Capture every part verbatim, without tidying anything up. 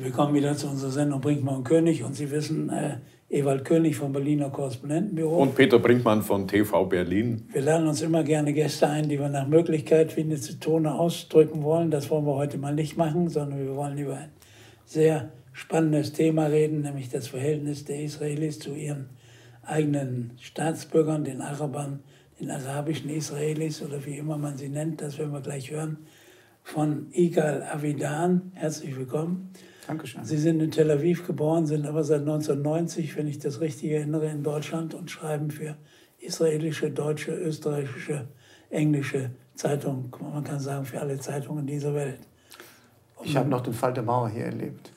Wir kommen wieder zu unserer Sendung Brinkmann und König und Sie wissen, äh, Ewald König vom Berliner Korrespondentenbüro. Und Peter Brinkmann von T V Berlin. Wir laden uns immer gerne Gäste ein, die wir nach Möglichkeit wie eine Zitrone ausdrücken wollen. Das wollen wir heute mal nicht machen, sondern wir wollen über ein sehr spannendes Thema reden, nämlich das Verhältnis der Israelis zu ihren eigenen Staatsbürgern, den Arabern, den arabischen Israelis oder wie immer man sie nennt. Das werden wir gleich hören. Von Igal Avidan. Herzlich willkommen. Dankeschön. Sie sind in Tel Aviv geboren, sind aber seit neunzehnhundertneunzig, wenn ich das richtig erinnere, in Deutschland und schreiben für israelische, deutsche, österreichische, englische Zeitungen. Man kann sagen, für alle Zeitungen dieser Welt. Und ich habe noch den Fall der Mauer hier erlebt.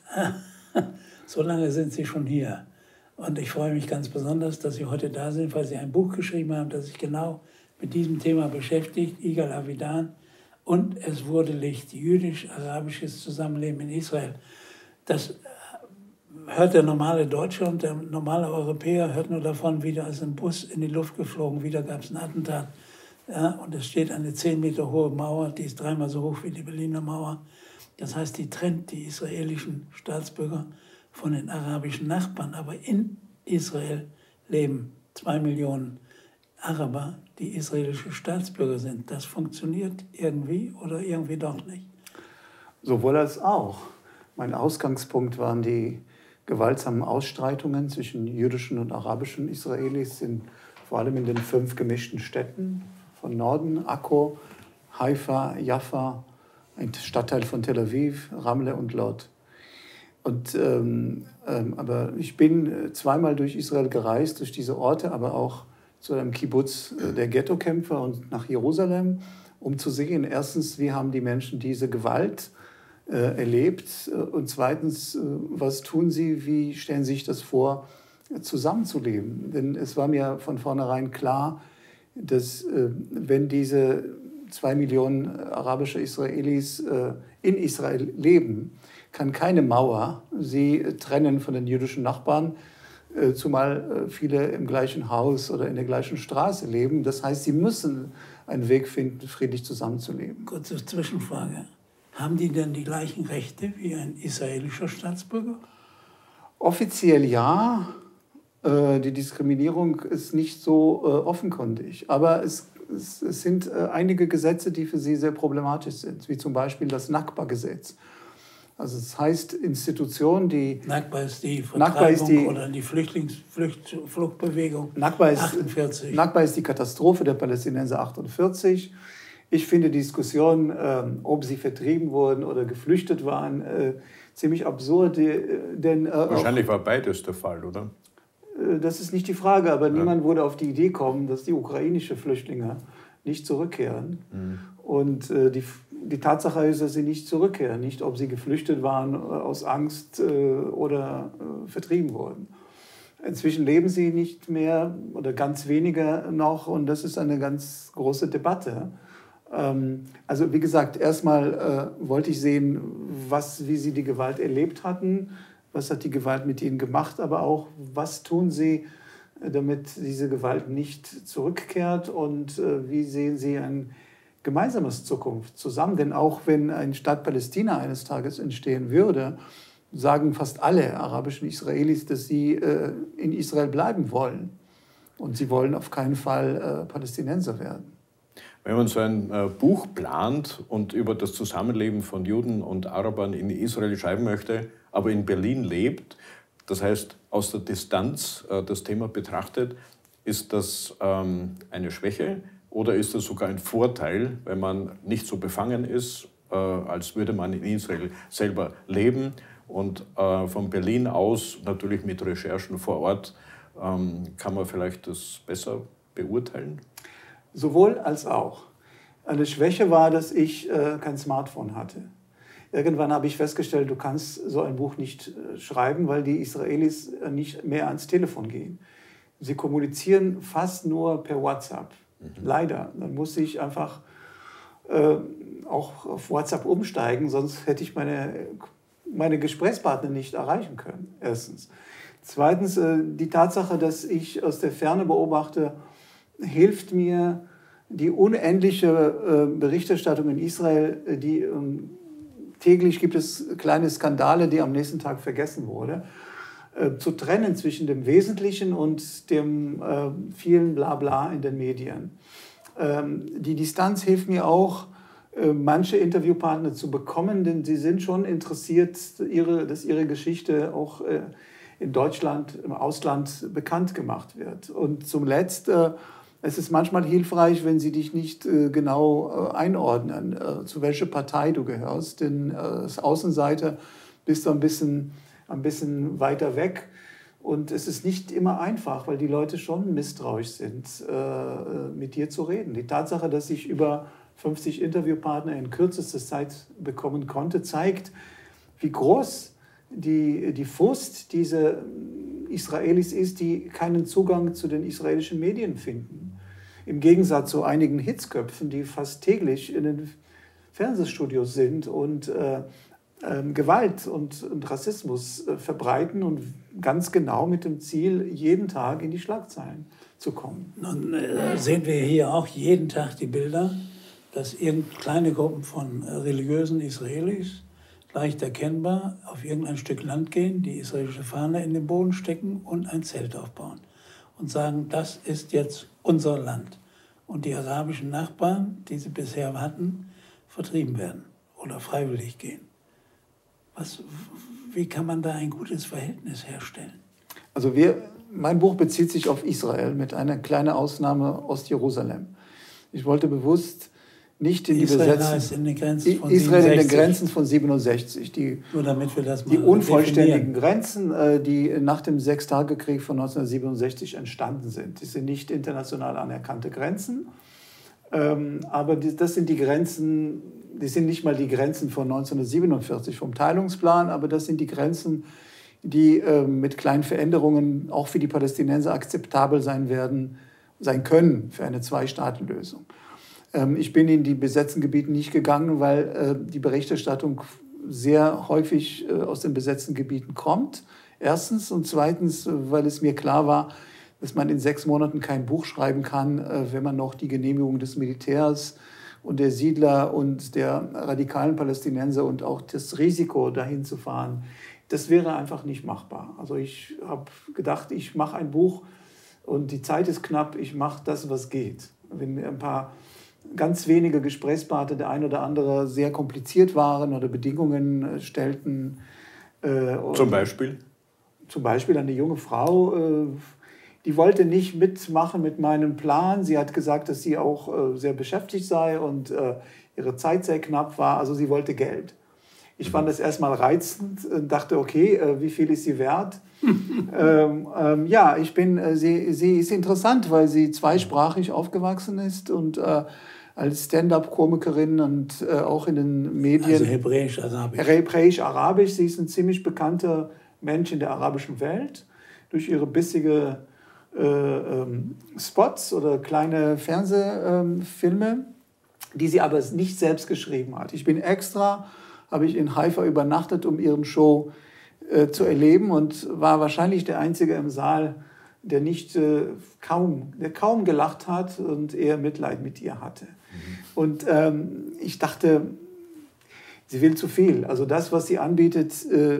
So lange sind Sie schon hier. Und ich freue mich ganz besonders, dass Sie heute da sind, weil Sie ein Buch geschrieben haben, das sich genau mit diesem Thema beschäftigt, Igal Avidan. Und es wurde Licht, jüdisch-arabisches Zusammenleben in Israel. Das hört der normale Deutsche und der normale Europäer hört nur davon, wieder ist ein Bus in die Luft geflogen, wieder gab es ein Attentat. Ja, und es steht eine zehn Meter hohe Mauer, die ist dreimal so hoch wie die Berliner Mauer. Das heißt, die trennt die israelischen Staatsbürger von den arabischen Nachbarn. Aber in Israel leben zwei Millionen Araber, die israelische Staatsbürger sind. Das funktioniert irgendwie oder irgendwie doch nicht? Sowohl als auch. Mein Ausgangspunkt waren die gewaltsamen Ausstreitungen zwischen jüdischen und arabischen Israelis, in, vor allem in den fünf gemischten Städten von Norden, Akko, Haifa, Jaffa, ein Stadtteil von Tel Aviv, Ramle und Lod. Und, ähm, ähm, aber ich bin zweimal durch Israel gereist, durch diese Orte, aber auch zu einem Kibbutz der Ghettokämpfer und nach Jerusalem, um zu sehen, erstens, wie haben die Menschen diese Gewalt äh, erlebt und zweitens, äh, was tun sie, wie stellen sie sich das vor, zusammenzuleben. Denn es war mir von vornherein klar, dass äh, wenn diese zwei Millionen arabische Israelis äh, in Israel leben, kann keine Mauer sie trennen von den jüdischen Nachbarn, zumal viele im gleichen Haus oder in der gleichen Straße leben. Das heißt, sie müssen einen Weg finden, friedlich zusammenzuleben. Kurze Zwischenfrage. Haben die denn die gleichen Rechte wie ein israelischer Staatsbürger? Offiziell ja. Die Diskriminierung ist nicht so offenkundig. Aber es, es, es sind einige Gesetze, die für sie sehr problematisch sind, wie zum Beispiel das Nakba-Gesetz. Also das heißt, Institutionen, die... Nakba ist die Vertreibung ist die, oder die Flüchtlingsfluchtbewegung Nakba ist, achtundvierzig. Nakba ist die Katastrophe der Palästinenser achtundvierzig. Ich finde die Diskussion, äh, ob sie vertrieben wurden oder geflüchtet waren, äh, ziemlich absurd. Denn, äh, Wahrscheinlich auch, war beides der Fall, oder? Äh, das ist nicht die Frage, aber ja. Niemand würde auf die Idee kommen, dass die ukrainischen Flüchtlinge nicht zurückkehren. Mhm. Und äh, die, die Tatsache ist, dass sie nicht zurückkehren. Nicht, ob sie geflüchtet waren aus Angst äh, oder äh, vertrieben wurden. Inzwischen leben sie nicht mehr oder ganz weniger noch. Und das ist eine ganz große Debatte. Ähm, also wie gesagt, erstmal äh, wollte ich sehen, was, wie sie die Gewalt erlebt hatten. Was hat die Gewalt mit ihnen gemacht? Aber auch, was tun sie, damit diese Gewalt nicht zurückkehrt? Und äh, wie sehen sie ein gemeinsames Zukunft zusammen? Denn auch wenn ein Staat Palästina eines Tages entstehen würde, sagen fast alle arabischen Israelis, dass sie äh, in Israel bleiben wollen. Und sie wollen auf keinen Fall äh, Palästinenser werden. Wenn man so ein äh, Buch plant und über das Zusammenleben von Juden und Arabern in Israel schreiben möchte, aber in Berlin lebt, das heißt aus der Distanz äh, das Thema betrachtet, ist das ähm, eine Schwäche? Oder ist das sogar ein Vorteil, wenn man nicht so befangen ist, äh, als würde man in Israel selber leben und äh, von Berlin aus, natürlich mit Recherchen vor Ort, ähm, kann man vielleicht das besser beurteilen? Sowohl als auch. Eine Schwäche war, dass ich äh, kein Smartphone hatte. Irgendwann habe ich festgestellt, du kannst so ein Buch nicht äh, schreiben, weil die Israelis äh, nicht mehr ans Telefon gehen. Sie kommunizieren fast nur per WhatsApp. Leider. Dann musste ich einfach äh, auch auf WhatsApp umsteigen, sonst hätte ich meine, meine Gesprächspartner nicht erreichen können, erstens. Zweitens, äh, die Tatsache, dass ich aus der Ferne beobachte, hilft mir, die unendliche äh, Berichterstattung in Israel, die ähm, täglich gibt es kleine Skandale, die am nächsten Tag vergessen wurden. Äh, zu trennen zwischen dem Wesentlichen und dem äh, vielen Blabla in den Medien. Ähm, die Distanz hilft mir auch, äh, manche Interviewpartner zu bekommen, denn sie sind schon interessiert, ihre, dass ihre Geschichte auch äh, in Deutschland, im Ausland bekannt gemacht wird. Und zum Letzten, äh, es ist manchmal hilfreich, wenn sie dich nicht äh, genau äh, einordnen, äh, zu welcher Partei du gehörst. Denn äh, als Außenseiter bist du ein bisschen, ein bisschen weiter weg. Und es ist nicht immer einfach, weil die Leute schon misstrauisch sind, äh, mit dir zu reden. Die Tatsache, dass ich über fünfzig Interviewpartner in kürzester Zeit bekommen konnte, zeigt, wie groß die, die Frust dieser Israelis ist, die keinen Zugang zu den israelischen Medien finden. Im Gegensatz zu einigen Hitzköpfen, die fast täglich in den Fernsehstudios sind und äh, äh, Gewalt und, und Rassismus äh, verbreiten und ganz genau mit dem Ziel, jeden Tag in die Schlagzeilen zu kommen. Nun äh, sehen wir hier auch jeden Tag die Bilder, dass irgend kleine Gruppen von äh, religiösen Israelis leicht erkennbar auf irgendein Stück Land gehen, die israelische Fahne in den Boden stecken und ein Zelt aufbauen und sagen, das ist jetzt unser Land. Und die arabischen Nachbarn, die sie bisher hatten, vertrieben werden oder freiwillig gehen. Was, wie kann man da ein gutes Verhältnis herstellen? Also wir, mein Buch bezieht sich auf Israel mit einer kleinen Ausnahme Ostjerusalem. Ich wollte bewusst nicht in die Israel Besetzung... heißt in den Grenzen von Israel siebenundsechzig. in den Grenzen von siebenundsechzig. Die, Nur damit wir das mal die unvollständigen definieren. Grenzen, die nach dem Sechstagekrieg von neunzehnhundertsiebenundsechzig entstanden sind. Die sind nicht international anerkannte Grenzen, aber das sind die Grenzen, die sind nicht mal die Grenzen von neunzehnhundertsiebenundvierzig vom Teilungsplan, aber das sind die Grenzen, die mit kleinen Veränderungen auch für die Palästinenser akzeptabel sein werden, sein können für eine Zwei-Staaten-Lösung. Ich bin in die besetzten Gebiete nicht gegangen, weil die Berichterstattung sehr häufig aus den besetzten Gebieten kommt. Erstens. Und zweitens, weil es mir klar war, dass man in sechs Monaten kein Buch schreiben kann, wenn man noch die Genehmigung des Militärs und der Siedler und der radikalen Palästinenser und auch das Risiko, dahin zu fahren, das wäre einfach nicht machbar. Also ich habe gedacht, ich mache ein Buch und die Zeit ist knapp, ich mache das, was geht. Wenn mir ein paar ganz wenige Gesprächspartner, der ein oder andere, sehr kompliziert waren oder Bedingungen stellten. Äh, zum Beispiel? Zum Beispiel eine junge Frau, äh, die wollte nicht mitmachen mit meinem Plan. Sie hat gesagt, dass sie auch äh, sehr beschäftigt sei und äh, ihre Zeit sehr knapp war. Also sie wollte Geld. Ich fand das erstmal reizend und dachte, okay, äh, wie viel ist sie wert? ähm, ähm, ja, ich bin, äh, sie, sie ist interessant, weil sie zweisprachig aufgewachsen ist und äh, als Stand-up-Komikerin und äh, auch in den Medien. Also Hebräisch-Arabisch. Hebräisch-Arabisch. Sie ist ein ziemlich bekannter Mensch in der arabischen Welt durch ihre bissige äh, ähm, Spots oder kleine Fernsehfilme, ähm, die sie aber nicht selbst geschrieben hat. Ich bin extra, habe ich in Haifa übernachtet, um ihren Show äh, zu erleben und war wahrscheinlich der Einzige im Saal, der nicht äh, kaum, der kaum gelacht hat und eher Mitleid mit ihr hatte. Mhm. Und ähm, ich dachte, sie will zu viel. Also das, was sie anbietet, äh,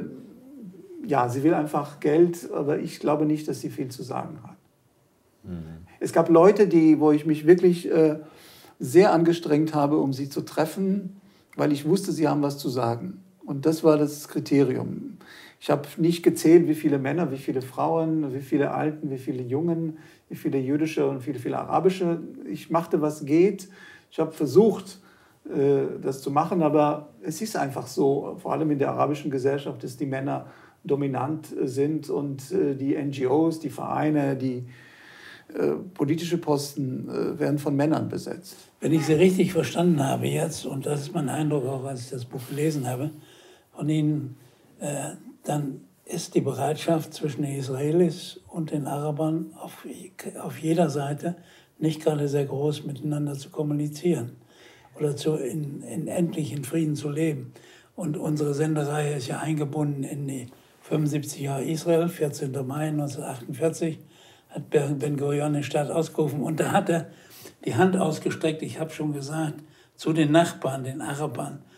ja, sie will einfach Geld, aber ich glaube nicht, dass sie viel zu sagen hat. Mhm. Es gab Leute, die, wo ich mich wirklich äh, sehr angestrengt habe, um sie zu treffen, weil ich wusste, sie haben was zu sagen. Und das war das Kriterium. Ich habe nicht gezählt, wie viele Männer, wie viele Frauen, wie viele Alten, wie viele Jungen, wie viele jüdische und wie viele arabische. Ich machte, was geht. Ich habe versucht, das zu machen, aber es ist einfach so, vor allem in der arabischen Gesellschaft, dass die Männer dominant sind und die N G Os, die Vereine, die politische Posten werden von Männern besetzt. Wenn ich Sie richtig verstanden habe jetzt, und das ist mein Eindruck auch, als ich das Buch gelesen habe, von Ihnen, äh, dann ist die Bereitschaft zwischen den Israelis und den Arabern auf, auf jeder Seite nicht gerade sehr groß, miteinander zu kommunizieren oder zu, in, in endlichen Frieden zu leben. Und unsere Sendereihe ist ja eingebunden in die fünfundsiebzig Jahre Israel, vierzehnten Mai neunzehnhundertachtundvierzig, hat Ben-Gurion den Staat ausgerufen. Und da hat er die Hand ausgestreckt, ich habe schon gesagt, zu den Nachbarn, den Arabern.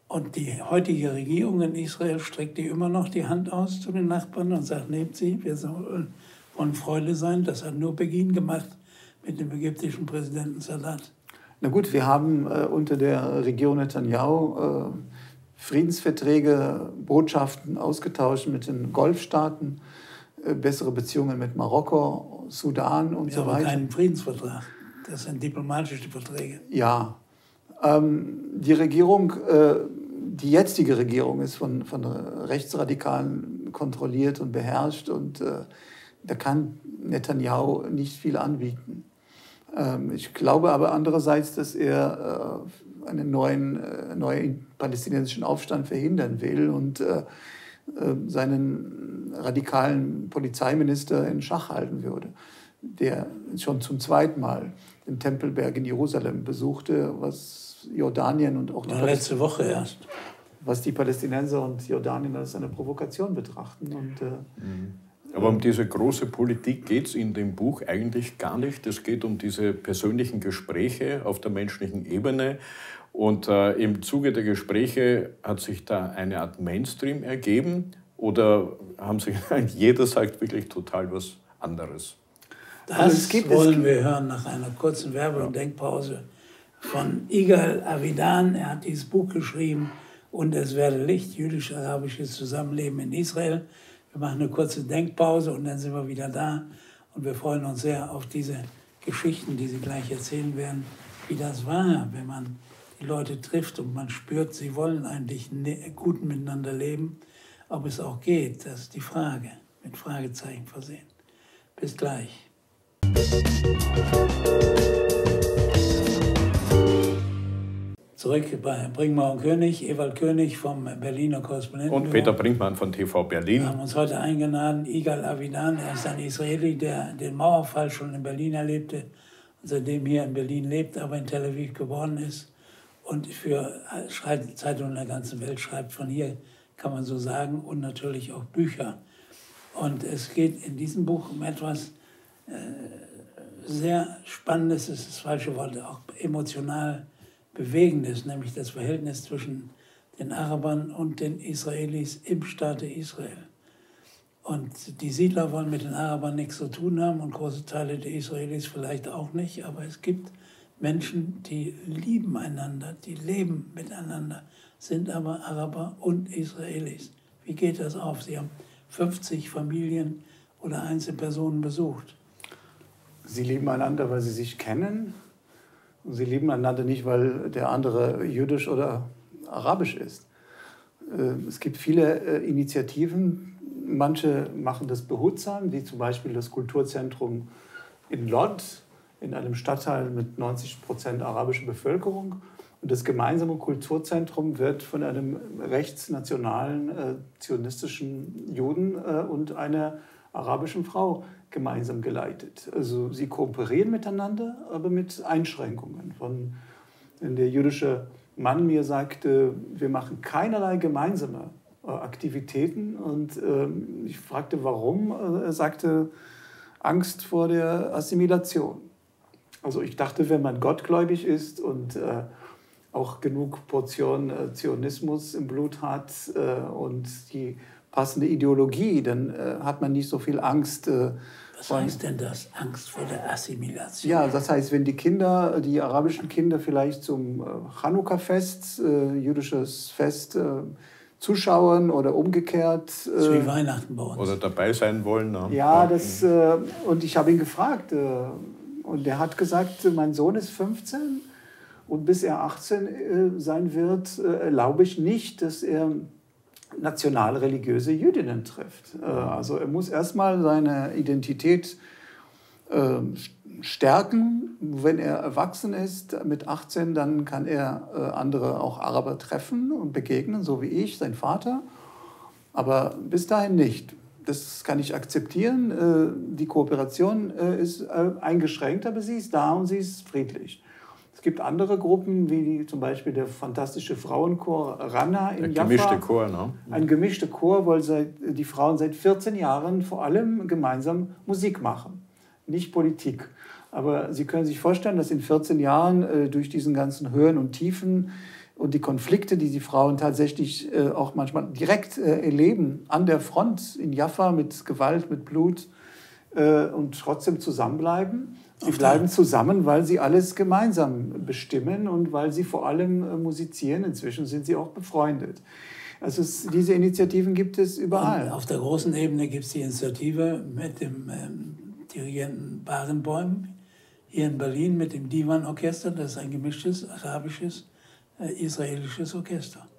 Und die heutige Regierung in Israel streckt die immer noch die Hand aus zu den Nachbarn und sagt, nehmt sie, wir sollen wollen Freunde sein. Das hat nur Beginn gemacht mit dem ägyptischen Präsidenten Sadat. Na gut, wir haben äh, unter der Regierung Netanyahu äh, Friedensverträge, Botschaften ausgetauscht mit den Golfstaaten, äh, bessere Beziehungen mit Marokko, Sudan und Wir so haben weiter. keinen Friedensvertrag. Das sind diplomatische Verträge. Ja, ähm, die Regierung, äh, die jetzige Regierung ist von, von Rechtsradikalen kontrolliert und beherrscht und äh, da kann Netanyahu nicht viel anbieten. Ähm, ich glaube aber andererseits, dass er äh, einen neuen, äh, neuen palästinensischen Aufstand verhindern will und äh, äh, seinen radikalen Polizeiminister in Schach halten würde, der schon zum zweiten Mal den Tempelberg in Jerusalem besuchte, was Jordanien und auch die War letzte Woche erst. was die Palästinenser und Jordanien als eine Provokation betrachten. Und, äh, mhm. Aber um diese große Politik geht es in dem Buch eigentlich gar nicht. Es geht um diese persönlichen Gespräche auf der menschlichen Ebene. Und äh, im Zuge der Gespräche hat sich da eine Art Mainstream ergeben? Oder haben sich, jeder sagt wirklich total was anderes? Das also es gibt, wollen es wir hören nach einer kurzen Werbe- und Denkpause von Igal Avidan. Er hat dieses Buch geschrieben, Und es werde Licht, jüdisch-arabisches Zusammenleben in Israel. Wir machen eine kurze Denkpause und dann sind wir wieder da. Und wir freuen uns sehr auf diese Geschichten, die Sie gleich erzählen werden, wie das war, wenn man die Leute trifft und man spürt, sie wollen eigentlich gut miteinander leben. Ob es auch geht, das ist die Frage, mit Fragezeichen versehen. Bis gleich. Zurück bei Brinkmann und König, Ewald König vom Berliner Korrespondentenbüro. Und Peter Brinkmann von T V Berlin. Wir haben uns heute eingeladen, Igal Avidan. Er ist ein Israeli, der den Mauerfall schon in Berlin erlebte und seitdem hier in Berlin lebt, aber in Tel Aviv geboren ist und für Zeitungen der ganzen Welt schreibt. Von hier kann man so sagen, und natürlich auch Bücher. Und es geht in diesem Buch um etwas äh, sehr Spannendes, ist das falsche Wort, auch emotional Bewegendes, nämlich das Verhältnis zwischen den Arabern und den Israelis im Staate Israel. Und die Siedler wollen mit den Arabern nichts zu tun haben und große Teile der Israelis vielleicht auch nicht, aber es gibt Menschen, die lieben einander, die leben miteinander, sind aber Araber und Israelis. Wie geht das auf? Sie haben fünfzig Familien oder Einzelpersonen besucht. Sie lieben einander, weil sie sich kennen. Und sie lieben einander nicht, weil der andere jüdisch oder arabisch ist. Es gibt viele Initiativen. Manche machen das behutsam, wie zum Beispiel das Kulturzentrum in Lod, in einem Stadtteil mit neunzig Prozent arabischer Bevölkerung. Und das gemeinsame Kulturzentrum wird von einem rechtsnationalen, äh, zionistischen Juden äh, und einer arabischen Frau gemeinsam geleitet. Also sie kooperieren miteinander, aber mit Einschränkungen. Von, wenn der jüdische Mann mir sagte, wir machen keinerlei gemeinsame äh, Aktivitäten. Und äh, ich fragte, warum. Er sagte, Angst vor der Assimilation. Also ich dachte, wenn man gottgläubig ist und äh, auch genug Portion äh, Zionismus im Blut hat äh, und die passende Ideologie, dann äh, hat man nicht so viel Angst. Äh, Was heißt denn das, Angst vor der Assimilation? Ja, das heißt, wenn die Kinder, die arabischen Kinder vielleicht zum äh, Chanukka-Fest, äh, jüdisches Fest, äh, zuschauen oder umgekehrt. Äh, das ist wie Weihnachten bei uns. Oder dabei sein wollen. Ne? Ja, das, äh, und ich habe ihn gefragt äh, und der hat gesagt, mein Sohn ist fünfzehn und bis er achtzehn äh, sein wird, äh, erlaube ich nicht, dass er national-religiöse Jüdinnen trifft. Äh, also er muss erstmal seine Identität äh, stärken. Wenn er erwachsen ist, mit achtzehn, dann kann er äh, andere, auch Araber, treffen und begegnen, so wie ich, sein Vater. Aber bis dahin nicht. Das kann ich akzeptieren. Äh, die Kooperation äh, ist äh, eingeschränkt, aber sie ist da und sie ist friedlich. Es gibt andere Gruppen, wie die, zum Beispiel der fantastische Frauenchor Rana in Jaffa. Ein gemischter Chor, ne? Ein gemischter Chor, weil seit, die Frauen seit vierzehn Jahren vor allem gemeinsam Musik machen, nicht Politik. Aber Sie können sich vorstellen, dass in vierzehn Jahren äh, durch diesen ganzen Höhen und Tiefen und die Konflikte, die die Frauen tatsächlich äh, auch manchmal direkt äh, erleben, an der Front in Jaffa mit Gewalt, mit Blut äh, und trotzdem zusammenbleiben. Sie bleiben zusammen, weil sie alles gemeinsam bestimmen und weil sie vor allem äh, musizieren. Inzwischen sind sie auch befreundet. Also es, diese Initiativen gibt es überall. Und auf der großen Ebene gibt es die Initiative mit dem ähm, Dirigenten Barenboim hier in Berlin mit dem Divan-Orchester. Das ist ein gemischtes arabisches, äh, israelisches Orchester.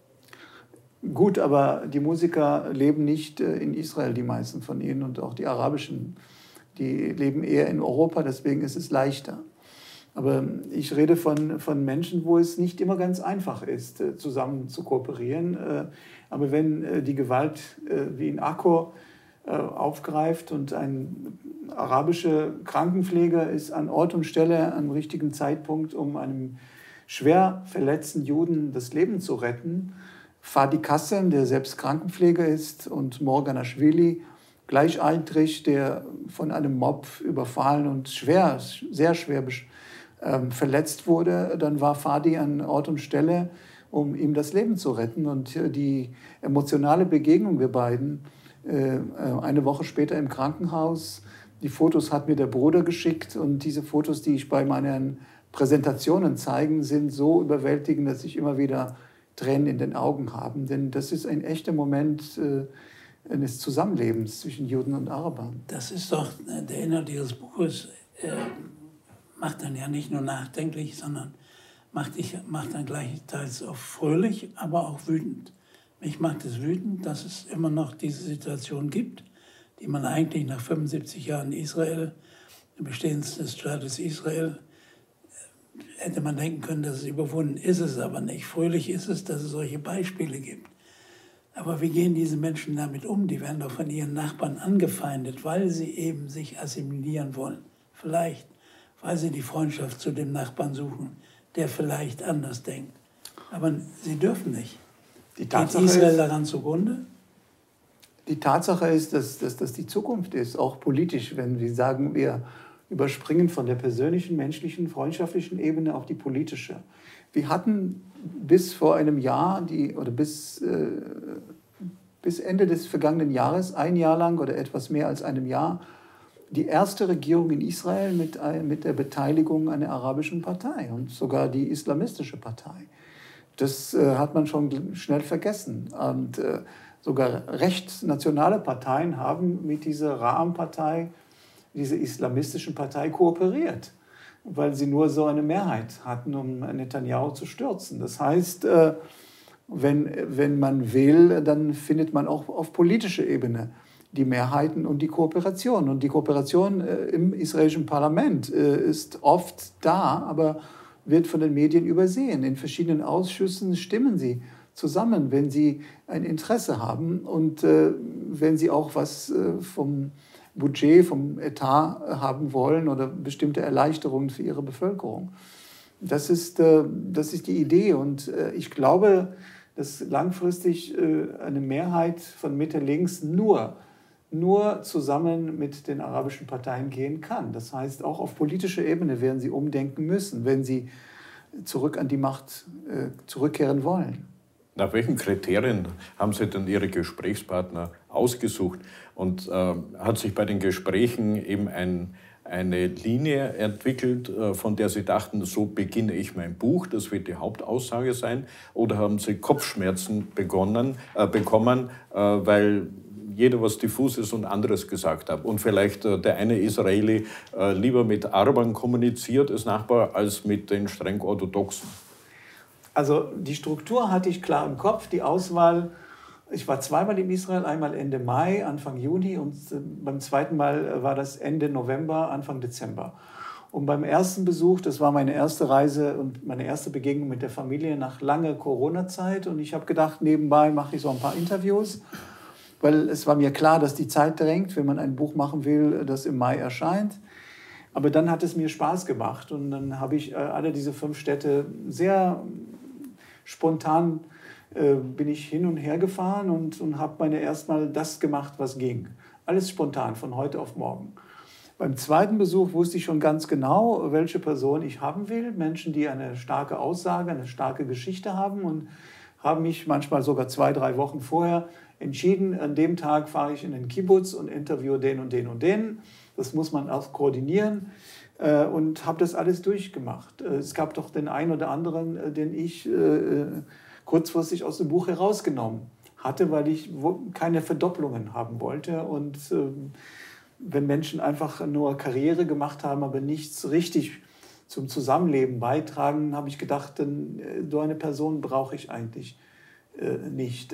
Gut, aber die Musiker leben nicht äh, in Israel, die meisten von ihnen, und auch die arabischen. Die leben eher in Europa, deswegen ist es leichter. Aber ich rede von, von Menschen, wo es nicht immer ganz einfach ist, zusammen zu kooperieren. Aber wenn die Gewalt wie in Akko aufgreift und ein arabischer Krankenpfleger ist an Ort und Stelle am richtigen Zeitpunkt, um einem schwer verletzten Juden das Leben zu retten, Fadi Kassem, der selbst Krankenpfleger ist, und Morgan Aschwili, gleichaltrig, der von einem Mob überfallen und schwer, sehr schwer ähm, verletzt wurde, dann war Fadi an Ort und Stelle, um ihm das Leben zu retten. Und die emotionale Begegnung der beiden, äh, eine Woche später im Krankenhaus, die Fotos hat mir der Bruder geschickt, und diese Fotos, die ich bei meinen Präsentationen zeige, sind so überwältigend, dass ich immer wieder Tränen in den Augen habe. Denn das ist ein echter Moment äh, eines Zusammenlebens zwischen Juden und Arabern. Das ist doch der Inhalt Ihres Buches, äh, macht dann ja nicht nur nachdenklich, sondern macht, dich, macht dann gleichzeitig auch fröhlich, aber auch wütend. Mich macht es wütend, dass es immer noch diese Situation gibt, die man eigentlich nach fünfundsiebzig Jahren Israel, dem Bestehen des Staates Israel, hätte man denken können, dass es überwunden ist, es aber nicht. Fröhlich ist es, dass es solche Beispiele gibt. Aber wie gehen diese Menschen damit um? Die werden doch von ihren Nachbarn angefeindet, weil sie eben sich assimilieren wollen. Vielleicht, weil sie die Freundschaft zu dem Nachbarn suchen, der vielleicht anders denkt. Aber sie dürfen nicht. Die Tatsache Geht Israel ist, daran zugrunde? Die Tatsache ist, dass, dass das die Zukunft ist, auch politisch, wenn wir sagen, wir überspringen von der persönlichen, menschlichen, freundschaftlichen Ebene auf die politische. Wir hatten bis vor einem Jahr, die, oder bis, äh, bis Ende des vergangenen Jahres, ein Jahr lang oder etwas mehr als einem Jahr, die erste Regierung in Israel mit, mit der Beteiligung einer arabischen Partei und sogar die islamistische Partei. Das äh, hat man schon schnell vergessen. Und äh, sogar rechtsnationale Parteien haben mit dieser Ra'am-Partei, dieser islamistischen Partei, kooperiert, weil sie nur so eine Mehrheit hatten, um Netanyahu zu stürzen. Das heißt, wenn, wenn man will, dann findet man auch auf politischer Ebene die Mehrheiten und die Kooperation. Und die Kooperation im israelischen Parlament ist oft da, aber wird von den Medien übersehen. In verschiedenen Ausschüssen stimmen sie zusammen, wenn sie ein Interesse haben und wenn sie auch was vom Budget, vom Etat haben wollen oder bestimmte Erleichterungen für ihre Bevölkerung. Das ist, äh, das ist die Idee. Und äh, ich glaube, dass langfristig äh, eine Mehrheit von Mitte-Links nur, nur zusammen mit den arabischen Parteien gehen kann. Das heißt, auch auf politischer Ebene werden sie umdenken müssen, wenn sie zurück an die Macht äh, zurückkehren wollen. Nach welchen Kriterien haben Sie denn Ihre Gesprächspartner ausgesucht? Und äh, hat sich bei den Gesprächen eben ein, eine Linie entwickelt, äh, von der Sie dachten, so beginne ich mein Buch, das wird die Hauptaussage sein? Oder haben Sie Kopfschmerzen begonnen, äh, bekommen, äh, weil jeder was Diffuses und anderes gesagt hat? Und vielleicht äh, der eine Israeli äh, lieber mit Arabern kommuniziert als Nachbar, als mit den streng Orthodoxen? Also die Struktur hatte ich klar im Kopf, die Auswahl. Ich war zweimal in Israel, einmal Ende Mai, Anfang Juni, und beim zweiten Mal war das Ende November, Anfang Dezember. Und beim ersten Besuch, das war meine erste Reise und meine erste Begegnung mit der Familie nach langer Corona-Zeit. Und ich habe gedacht, nebenbei mache ich so ein paar Interviews, weil es war mir klar, dass die Zeit drängt, wenn man ein Buch machen will, das im Mai erscheint. Aber dann hat es mir Spaß gemacht und dann habe ich alle diese fünf Städte sehr spontan äh, bin ich hin und her gefahren und, und habe meine erstmal das gemacht, was ging. Alles spontan, von heute auf morgen. Beim zweiten Besuch wusste ich schon ganz genau, welche Person ich haben will. Menschen, die eine starke Aussage, eine starke Geschichte haben, und habe mich manchmal sogar zwei, drei Wochen vorher entschieden, an dem Tag fahre ich in den Kibbutz und interviewe den und den und den. Das muss man auch koordinieren, und habe das alles durchgemacht. Es gab doch den einen oder anderen, den ich kurzfristig aus dem Buch herausgenommen hatte, weil ich keine Verdopplungen haben wollte. Und wenn Menschen einfach nur Karriere gemacht haben, aber nichts richtig zum Zusammenleben beitragen, habe ich gedacht, denn so eine Person brauche ich eigentlich nicht.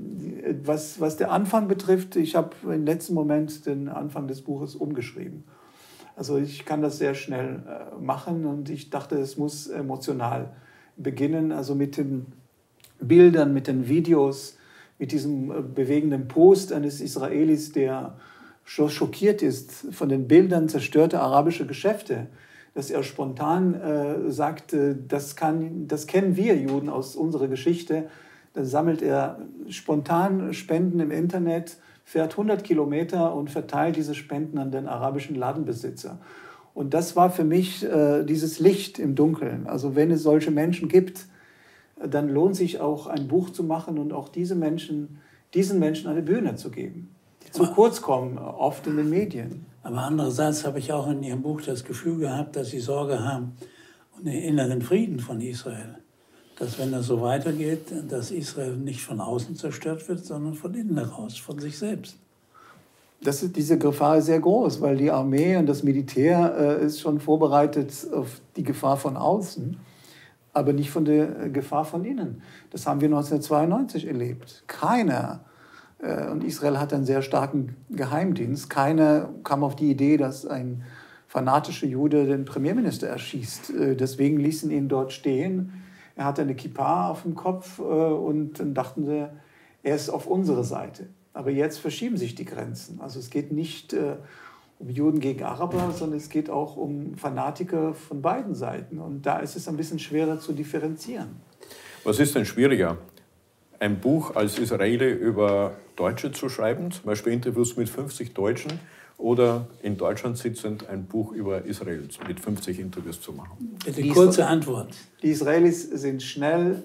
Was, was der Anfang betrifft, ich habe im letzten Moment den Anfang des Buches umgeschrieben. Also ich kann das sehr schnell machen, und ich dachte, es muss emotional beginnen, also mit den Bildern, mit den Videos, mit diesem bewegenden Post eines Israelis, der schockiert ist von den Bildern zerstörter arabischer Geschäfte, dass er spontan äh, sagt, das, kann, das kennen wir Juden aus unserer Geschichte. Dann sammelt er spontan Spenden im Internet, fährt hundert Kilometer und verteilt diese Spenden an den arabischen Ladenbesitzer. Und das war für mich äh, dieses Licht im Dunkeln. Also wenn es solche Menschen gibt, dann lohnt sich auch ein Buch zu machen und auch diese Menschen, diesen Menschen eine Bühne zu geben, die zu kurz kommen, oft in den Medien. Aber andererseits habe ich auch in Ihrem Buch das Gefühl gehabt, dass Sie Sorge haben um den inneren Frieden von Israel. Dass, wenn das so weitergeht, dass Israel nicht von außen zerstört wird, sondern von innen heraus, von sich selbst. Das ist, diese Gefahr ist sehr groß, weil die Armee und das Militär äh, ist schon vorbereitet auf die Gefahr von außen, aber nicht von der Gefahr von innen. Das haben wir neunzehnhundertzweiundneunzig erlebt. Keiner, äh, und Israel hat einen sehr starken Geheimdienst, keiner kam auf die Idee, dass ein fanatischer Jude den Premierminister erschießt. Äh, deswegen ließen ihn dort stehen. Er hatte eine Kippa auf dem Kopf, äh, und dann dachten sie, er ist auf unserer Seite. Aber jetzt verschieben sich die Grenzen. Also es geht nicht äh, um Juden gegen Araber, sondern es geht auch um Fanatiker von beiden Seiten. Und da ist es ein bisschen schwerer zu differenzieren. Was ist denn schwieriger? Ein Buch als Israeli über Deutsche zu schreiben, zum Beispiel Interviews mit fünfzig Deutschen, oder in Deutschland sitzend ein Buch über Israel mit fünfzig Interviews zu machen? Bitte kurze Antwort. Die Israelis sind schnell,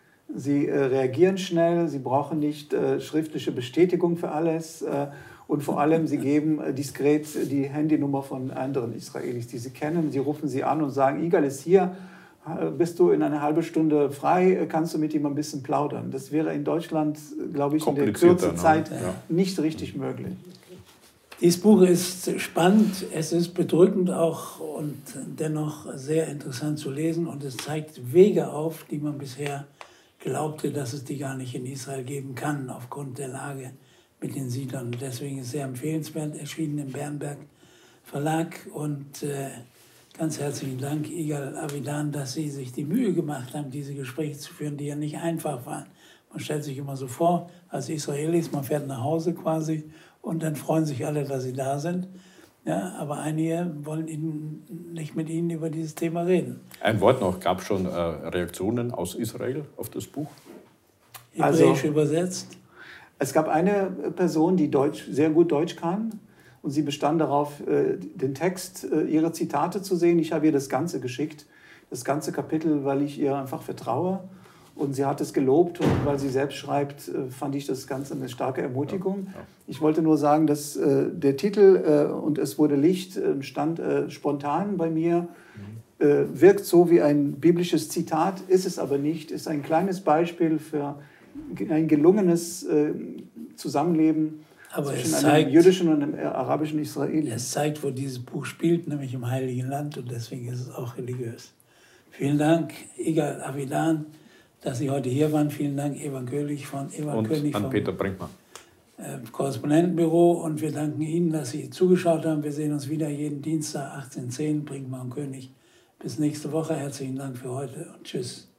sie äh, reagieren schnell, sie brauchen nicht äh, schriftliche Bestätigung für alles, äh, und vor allem, sie geben äh, diskret die Handynummer von anderen Israelis, die sie kennen. Sie rufen sie an und sagen, Igal ist hier, bist du in einer halben Stunde frei, kannst du mit ihm ein bisschen plaudern. Das wäre in Deutschland, glaube ich, in der kurzen Zeit ne? ja. nicht richtig möglich. Dieses Buch ist spannend, es ist bedrückend auch und dennoch sehr interessant zu lesen, und es zeigt Wege auf, die man bisher glaubte, dass es die gar nicht in Israel geben kann, aufgrund der Lage mit den Siedlern. Und deswegen ist es sehr empfehlenswert, erschienen im Bernberg Verlag. Und äh, ganz herzlichen Dank, Igal Avidan, dass Sie sich die Mühe gemacht haben, diese Gespräche zu führen, die ja nicht einfach waren. Man stellt sich immer so vor, als Israelis, man fährt nach Hause quasi, und dann freuen sich alle, dass sie da sind. Ja, aber einige wollen Ihnen nicht mit Ihnen über dieses Thema reden. Ein Wort noch, gab es schon äh, Reaktionen aus Israel auf das Buch? Hebräisch also, übersetzt? Es gab eine Person, die Deutsch, sehr gut Deutsch kann, und sie bestand darauf, äh, den Text, äh, ihre Zitate zu sehen. Ich habe ihr das Ganze geschickt, das ganze Kapitel, weil ich ihr einfach vertraue. Und sie hat es gelobt, und weil sie selbst schreibt, fand ich das Ganze eine starke Ermutigung. Ich wollte nur sagen, dass äh, der Titel äh, und es wurde Licht äh, stand äh, spontan bei mir, äh, wirkt so wie ein biblisches Zitat, ist es aber nicht, ist ein kleines Beispiel für ein gelungenes äh, Zusammenleben aber zwischen zeigt, einem jüdischen und einem arabischen Israeli. Es zeigt, wo dieses Buch spielt, nämlich im Heiligen Land, und deswegen ist es auch religiös. Vielen Dank, Igal Avidan, dass Sie heute hier waren. Vielen Dank, Evan König von Evan und König an vom Peter Brinkmann. Äh, Korrespondentenbüro. Und wir danken Ihnen, dass Sie zugeschaut haben. Wir sehen uns wieder jeden Dienstag achtzehn Uhr zehn, Brinkmann und König. Bis nächste Woche. Herzlichen Dank für heute und tschüss.